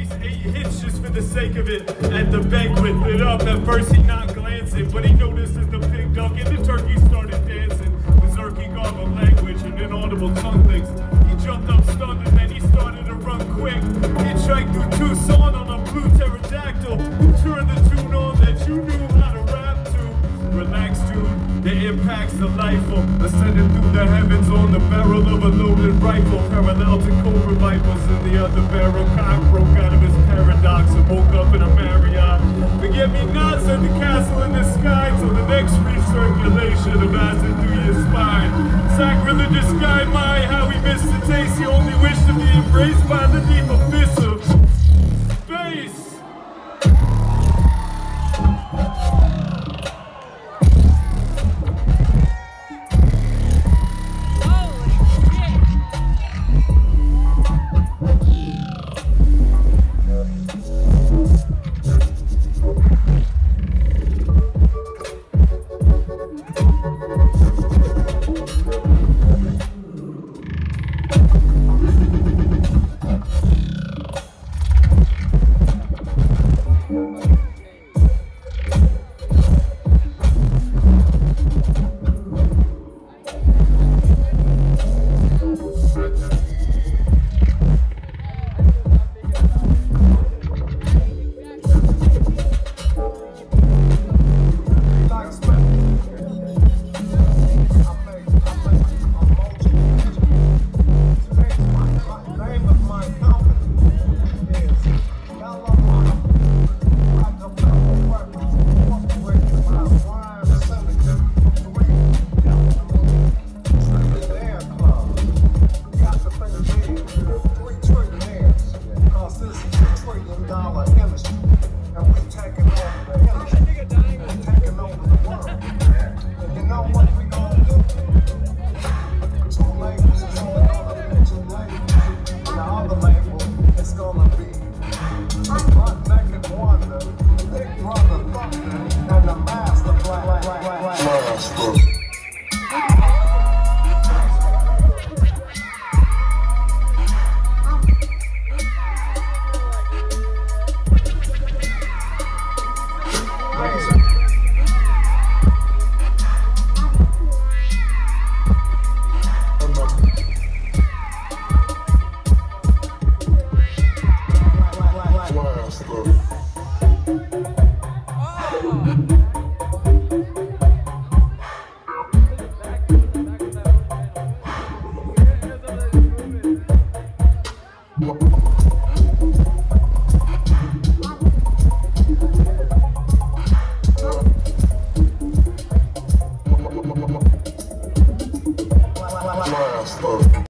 least 8 hits just for the sake of it. At the banquet, lit up, at first he not glancing, but he noticed that the pig duck and the turkey started dancing. Berserk, he garbled language and inaudible tongue things. He jumped up stunned and then he started to run quick. Hitchhiked through Tucson on a blue pterodactyl. Who turned the tune on that you knew how to rap to? Relax, dude, the impact's delightful. Ascending through the heavens on the barrel of a loaded rifle. Parallel to cobra vipers in the other barrel. Cock broke out of his paradox and woke up in a Marriott. Forget-me-nots at the castle in the sky till the next recirculation of acid through your spine. Sacrilegious guy, my, how he missed the taste. He only wished to be embraced by the deep abyss of space. Big brother, and the master black.